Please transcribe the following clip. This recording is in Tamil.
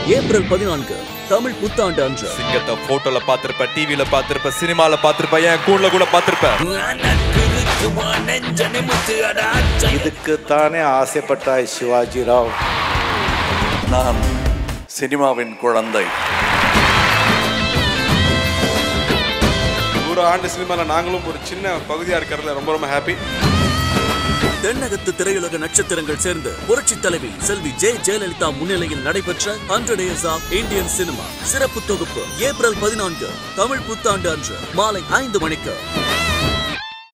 ஏப்ரல் 14 தமிழ் புத்தாண்டு அன்று. சிங்கத்தை போட்டோல பாத்திருப்ப, டிவில பாத்திருப்ப, சினிமால பாத்திருப்ப, என் கூண்ல கூட பாத்திருப்ப. இதுக்கு தானே ஆசைப்பட்டாய் சிவாஜி ராவ். நான் சினிமாவின் குழந்தை. ஒரு ஆண்டு சினிமாவில் நாங்களும் ஒரு சின்ன பகுதியாக இருக்கிறதுல ரொம்ப ரொம்ப ஹாப்பி. தென்னகத்து திரையுலக நட்சத்திரங்கள் சேர்ந்து புரட்சி தலைவி செல்வி ஜெயலலிதா முன்னிலையில் நடைபெற்ற 100 Days of Indian Cinema சிறப்பு தொகுப்பு ஏப்ரல் 14 தமிழ் புத்தாண்டு அன்று மாலை 5 மணிக்கு.